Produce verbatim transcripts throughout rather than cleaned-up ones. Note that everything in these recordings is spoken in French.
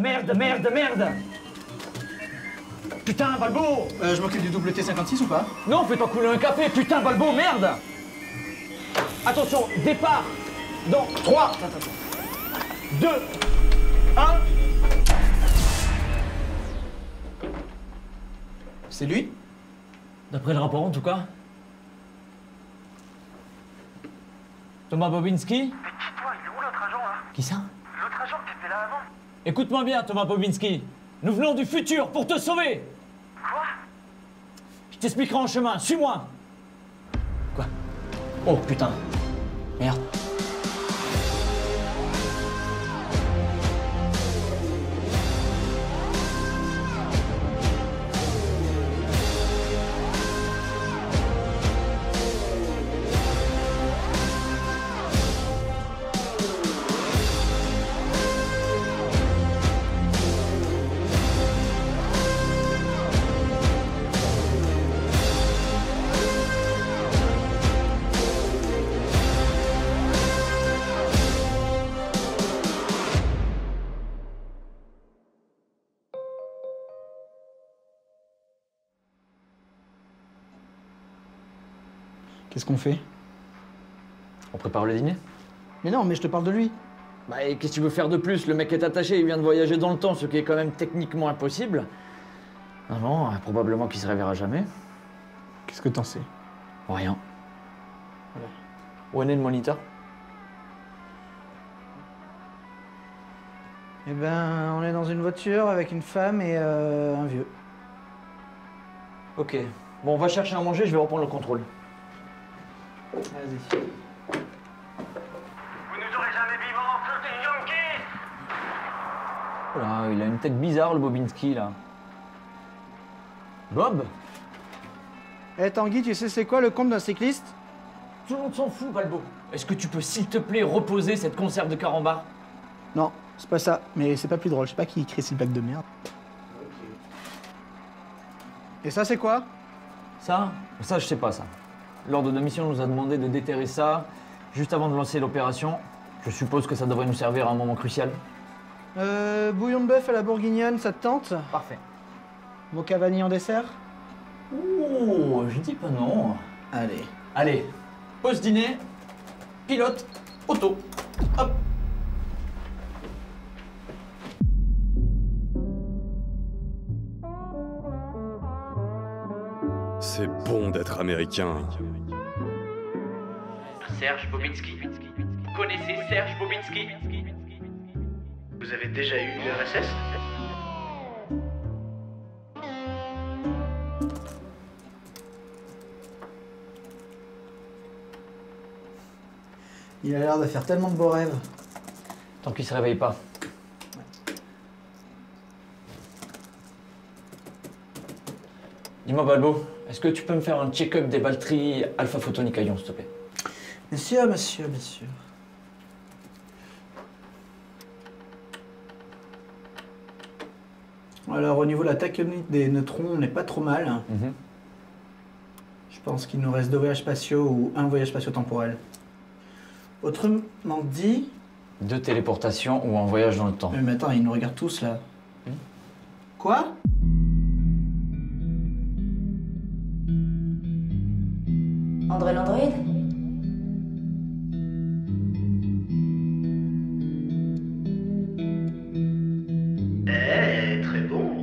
Merde, merde, merde! Putain, Balbo! Euh, je m'occupe du double T cinquante-six ou pas? Non, fais-toi couler un café, putain, Balbo, merde! Attention, départ! Dans trois, deux, un... C'est lui? D'après le rapport, en tout cas. Thomas Bobinski? Mais dis-toi, il est où l'autre agent là? Qui ça? L'autre agent qui était là avant? Écoute-moi bien, Thomas Bobinski. Nous venons du futur pour te sauver. Quoi? Je t'expliquerai en chemin, suis-moi. Quoi? Oh putain. Merde. Qu'est-ce qu'on fait? On prépare le dîner? Mais non, mais je te parle de lui. Bah et qu'est-ce que tu veux faire de plus? Le mec est attaché, il vient de voyager dans le temps, ce qui est quand même techniquement impossible. Non, non, probablement qu'il se réveillera jamais. Qu'est-ce que t'en sais? Rien. Où est le moniteur? Eh ben, on est dans une voiture avec une femme et euh, un vieux. Ok. Bon, on va chercher à manger, je vais reprendre le contrôle. Vas-y. Vous nous aurez jamais vivants, feu des Yankees! Voilà, il a une tête bizarre, le Bobinski, là. Bob? Eh Tanguy, tu sais c'est quoi le compte d'un cycliste? Tout le monde s'en fout, Balbo. Est-ce que tu peux, s'il te plaît, reposer cette conserve de carambar? Non, c'est pas ça. Mais c'est pas plus drôle. Je sais pas qui écrit ces blagues de merde. Et ça, c'est quoi? Ça? Ça, je sais pas, ça. L'ordre de mission nous a demandé de déterrer ça juste avant de lancer l'opération. Je suppose que ça devrait nous servir à un moment crucial. Euh, bouillon de bœuf à la bourguignonne, ça te tente? Parfait. Mocha vanille en dessert? Ouh, je dis pas non. Allez. Allez, pause dîner, pilote, auto. Hop. C'est bon d'être américain. Serge Bobinski. Vous connaissez Serge Bobinski? Vous avez déjà eu l'U R S S? Il a l'air de faire tellement de beaux rêves. Tant qu'il se réveille pas. Dis-moi, Balbo, est-ce que tu peux me faire un check-up des batteries Alpha Photonique à ion, s'il te plaît? Bien sûr, monsieur, bien sûr. Alors, au niveau de la tachyonique des neutrons, on n'est pas trop mal. Mm-hmm. Je pense qu'il nous reste deux voyages spatiaux ou un voyage spatio-temporel. Autrement dit... Deux téléportations ou un voyage dans le temps. Mais attends, ils nous regardent tous, là. Hmm. Quoi? André l'androïde? Eh, très bon.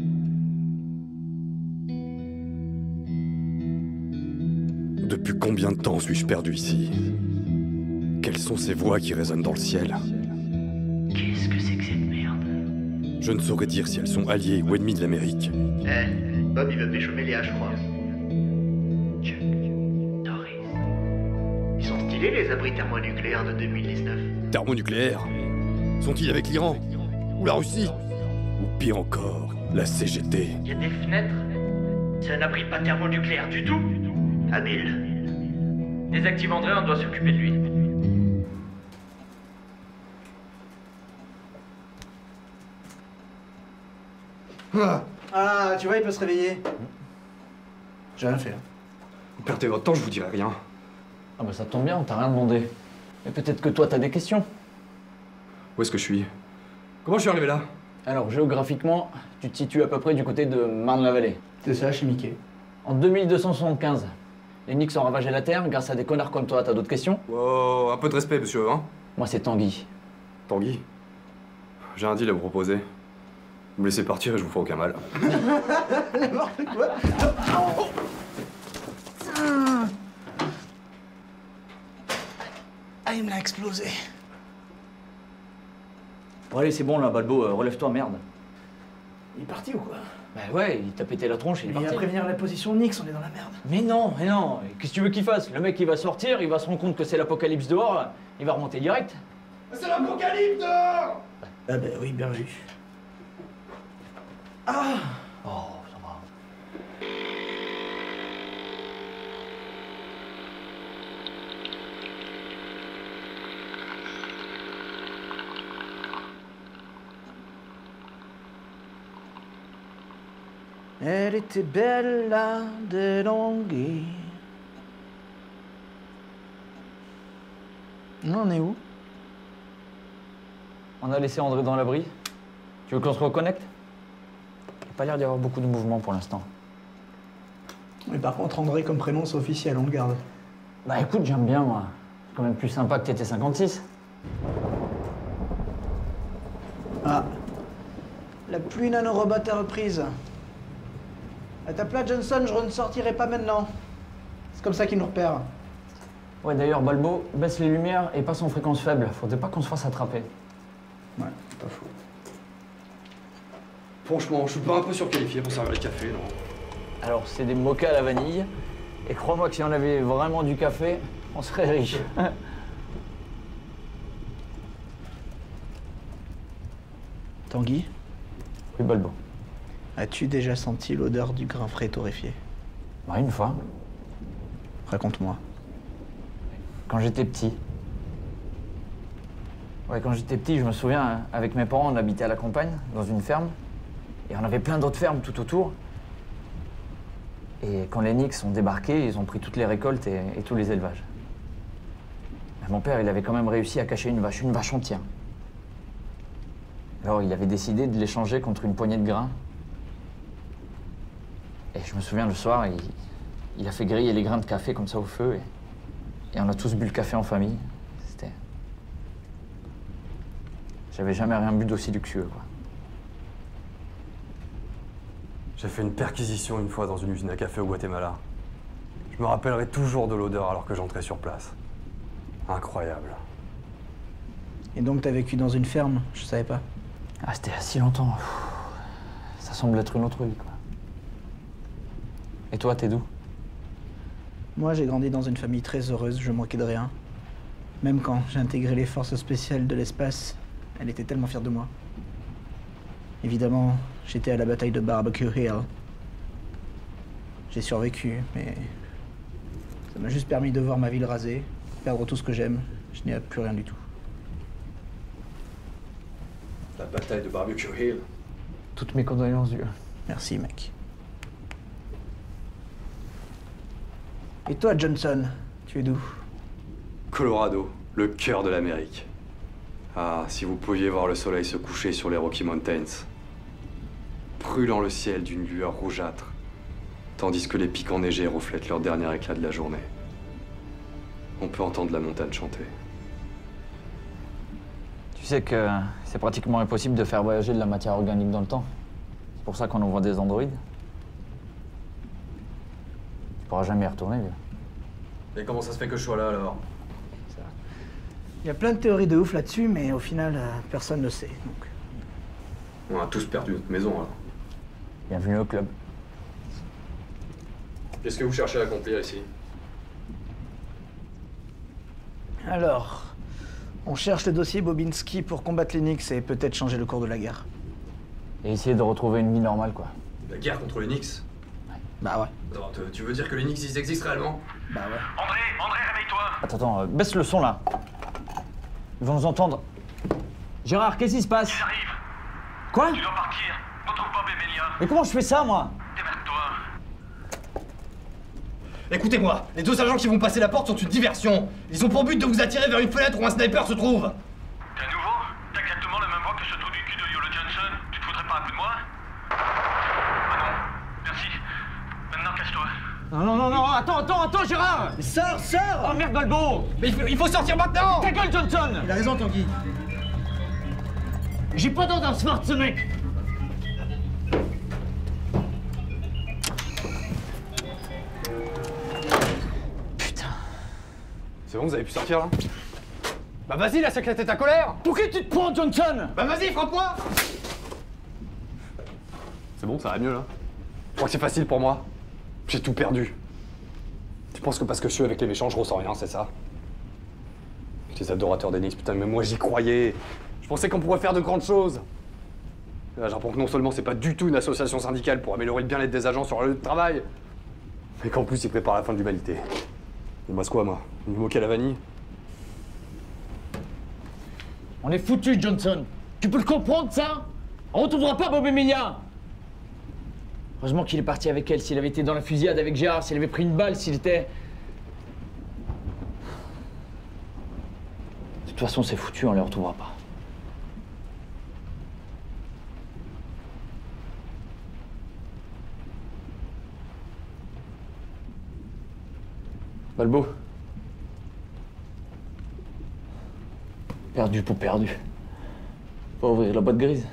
Depuis combien de temps suis-je perdu ici? Quelles sont ces voix qui résonnent dans le ciel? Qu'est-ce que c'est que cette merde? Je ne saurais dire si elles sont alliées ou ennemies de l'Amérique. Eh, Bob il veut pécho Mélia, je crois. Chuck, Doris. Ils sont stylés les abris thermonucléaires de deux mille dix-neuf. Thermonucléaires? Sont-ils avec l'Iran? Ou la Russie? Ou pire encore, la C G T? Y a des fenêtres? C'est un abri pas thermonucléaire du tout? Habile. Désactive André, on doit s'occuper de lui. Ah, ah, tu vois, il peut se réveiller. J'ai rien fait. Hein. Vous perdez votre temps, je vous dirai rien. Ah bah ça tombe bien, on t'a rien demandé. Mais peut-être que toi, t'as des questions. Où est-ce que je suis? Comment je suis arrivé là? Alors, géographiquement, tu te situes à peu près du côté de Marne-la-Vallée. C'est ça, chez Mickey. En deux mille deux cent soixante-quinze, les Knicks ont ravagé la Terre grâce à des connards comme toi. T'as d'autres questions? Wow, un peu de respect, monsieur, hein? Moi, c'est Tanguy. Tanguy, j'ai un deal à vous proposer. Vous me laissez partir et je vous ferai aucun mal. N'importe quoi. Oh. Ah, il me l'a explosé. Bon, allez, c'est bon là, Balbo, euh, relève-toi, merde. Il est parti ou quoi? Bah ouais, il t'a pété la tronche, il est Il va parti. prévenir la position Nix, on est dans la merde. Mais non, mais non, qu'est-ce que tu veux qu'il fasse? Le mec, il va sortir, il va se rendre compte que c'est l'apocalypse dehors, il va remonter direct. C'est l'apocalypse dehors! Ah bah oui, bien vu. Ah Oh, ça va. Elle était belle, la DeLonghi. On en est où? On a laissé André dans l'abri. Tu veux qu'on se reconnecte? Il n'y a pas l'air d'y avoir beaucoup de mouvement pour l'instant. Mais par contre, André comme prénom, c'est officiel, on le garde. Bah écoute, j'aime bien moi. C'est quand même plus sympa que T T cinquante-six. Ah. La pluie nanorobot est reprise. À ta place, Johnson, je ne sortirai pas maintenant. C'est comme ça qu'il nous repère. Ouais, d'ailleurs, Balbo, baisse les lumières et passe en fréquence faible. Faudrait pas qu'on se fasse attraper. Ouais, pas fou. Franchement, je suis pas un peu surqualifié pour servir le café, non? Alors, c'est des mochas à la vanille. Et crois-moi que si on avait vraiment du café, on serait riche. Tanguy, Oui, Balbo. as-tu déjà senti l'odeur du grain frais torréfié? Bah, une fois, Raconte-moi. quand j'étais petit. Ouais, quand j'étais petit, je me souviens, hein, avec mes parents, on habitait à la campagne, dans une ferme. Et on avait plein d'autres fermes tout autour. Et quand les Knicks ont débarqué, ils ont pris toutes les récoltes et, et tous les élevages. Mais mon père, il avait quand même réussi à cacher une vache, une vache entière. Alors, il avait décidé de l'échanger contre une poignée de grains. Et je me souviens, le soir, il, il a fait griller les grains de café comme ça au feu. Et, et on a tous bu le café en famille. C'était... J'avais jamais rien bu d'aussi luxueux, quoi. J'ai fait une perquisition une fois dans une usine à café au Guatemala. Je me rappellerai toujours de l'odeur alors que j'entrais sur place. Incroyable. Et donc, t'as vécu dans une ferme? Je savais pas. Ah, c'était il y a si longtemps. Pff, ça semble être une autre vie, quoi. Et toi, t'es d'où? Moi, j'ai grandi dans une famille très heureuse, je manquais de rien. Même quand j'ai intégré les forces spéciales de l'espace, elle était tellement fière de moi. Évidemment, j'étais à la bataille de Barbecue Hill. J'ai survécu, mais ça m'a juste permis de voir ma ville rasée, perdre tout ce que j'aime. Je n'ai plus rien du tout. La bataille de Barbecue Hill. Toutes mes condoléances, vieux. Merci, mec. Et toi, Johnson, tu es d'où? Colorado, le cœur de l'Amérique. Ah, si vous pouviez voir le soleil se coucher sur les Rocky Mountains, brûlant le ciel d'une lueur rougeâtre, tandis que les pics enneigés reflètent leur dernier éclat de la journée. On peut entendre la montagne chanter. Tu sais que c'est pratiquement impossible de faire voyager de la matière organique dans le temps. C'est pour ça qu'on envoie des androïdes. Tu pourras jamais y retourner, vieux. Et comment ça se fait que je sois là alors? Il y a plein de théories de ouf là-dessus, mais au final, euh, personne ne sait. Donc. On a tous perdu notre maison alors. Bienvenue au club. Qu'est-ce que vous cherchez à accomplir ici? Alors, on cherche le dossier Bobinski pour combattre les Knicks et peut-être changer le cours de la guerre. Et essayer de retrouver une vie normale, quoi. La guerre contre les Knicks? Bah ouais. Attends, te- tu veux dire que les Knicks ils existent réellement? Bah ouais. André, André, réveille-toi! Attends, attends, euh, baisse le son, là. Ils vont nous entendre. Gérard, qu'est-ce qui se passe? J'arrive! Quoi? Tu dois partir! Retrouve Bob et Melia! Mais comment je fais ça, moi? Démerde-toi! Écoutez-moi, les deux agents qui vont passer la porte sont une diversion. Ils ont pour but de vous attirer vers une fenêtre où un sniper se trouve. T'es à nouveau? T'as exactement la même voix que ce trou du cul de Yolo Johnson? Tu pas un coup de moi? Ah non, merci. Maintenant, cache-toi. Non, non, non, non, attends, attends, attends, Gérard! Sors, sors! Oh merde, Balbo! Mais il faut, il faut sortir maintenant! Ta gueule, Johnson! Il a raison, Tanguy. J'ai pas dans un smart, ce mec! Putain. C'est bon, vous avez pu sortir là? Bah vas-y, la secrète est ta colère! Pour qui tu te prends, Johnson? Bah vas-y, frappe-moi! C'est bon, ça va mieux là? Je crois que c'est facile pour moi. J'ai tout perdu. Tu penses que parce que je suis avec les méchants, je ressens rien, c'est ça? Les adorateurs d'Enix, putain, mais moi j'y croyais. Je pensais qu'on pourrait faire de grandes choses. Là, j'apprends que non seulement c'est pas du tout une association syndicale pour améliorer le bien-être des agents sur le lieu de travail, mais qu'en plus ils préparent la fin de l'humanité. Il me reste quoi, moi? Une moquer à la vanille? On est foutu, Johnson. Tu peux le comprendre, ça? On retrouvera pas Bob Emilia. Heureusement qu'il est parti avec elle. S'il avait été dans la fusillade avec Gérard, s'il avait pris une balle, s'il était... De toute façon, c'est foutu, on les retrouvera pas. Balbo. Perdu pour perdu. Faut ouvrir la boîte grise.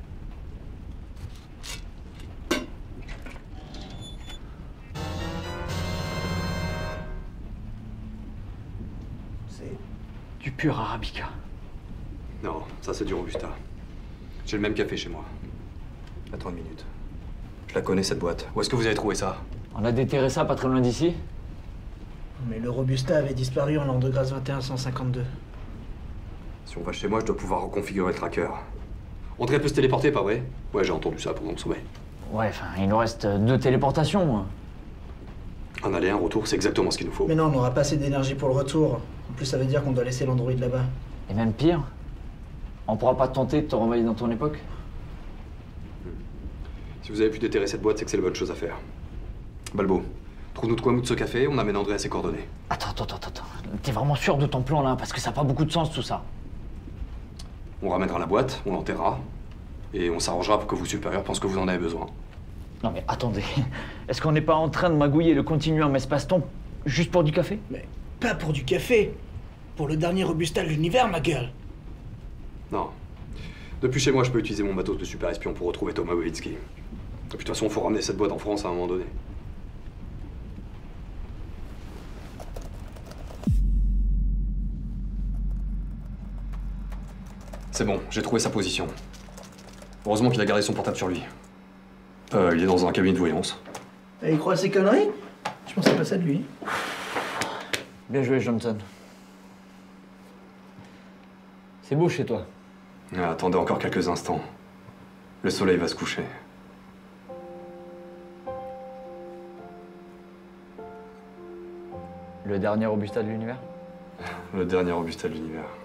C'est... Du pur arabica. Non, ça c'est du Robusta. J'ai le même café chez moi. À trente minutes. Je la connais cette boîte. Où est-ce que vous avez trouvé ça? On a déterré ça pas très loin d'ici. Mais le Robusta avait disparu en l'an de grâce vingt et un cent cinquante-deux. Si on va chez moi, je dois pouvoir reconfigurer le tracker. André peut se téléporter, pas vrai? Ouais, j'ai entendu ça pendant le sommet. Ouais, enfin, il nous reste deux téléportations, moi. Un aller, un retour, c'est exactement ce qu'il nous faut. Mais non, on n'aura pas assez d'énergie pour le retour. En plus, ça veut dire qu'on doit laisser l'android là-bas. Et même pire, on pourra pas tenter de te renvoyer dans ton époque. Si vous avez pu déterrer cette boîte, c'est que c'est la bonne chose à faire. Balbo, trouve-nous de quoi moutre ce café, on amène André à ses coordonnées. Attends, attends, attends, attends. T'es vraiment sûr de ton plan, là? Parce que ça n'a pas beaucoup de sens, tout ça. On ramènera la boîte, on l'enterrera, et on s'arrangera pour que vos supérieurs pensent que vous en avez besoin. Non mais attendez, est-ce qu'on n'est pas en train de magouiller le continuum espace-temps juste pour du café? Mais pas pour du café. Pour le dernier Robusta de l'univers, ma gueule. Non. Depuis chez moi, je peux utiliser mon matos de super espion pour retrouver Thomas Wawinski. Et puis de toute façon, il faut ramener cette boîte en France à un moment donné. C'est bon, j'ai trouvé sa position. Heureusement qu'il a gardé son portable sur lui. Euh, il est dans un cabinet de voyance. Et il croit à ces conneries? Je pensais pas ça de lui. Bien joué, Johnson. C'est beau chez toi. Ah, attendez encore quelques instants. Le soleil va se coucher. Le dernier Robusta de l'univers? Le dernier Robusta de l'univers.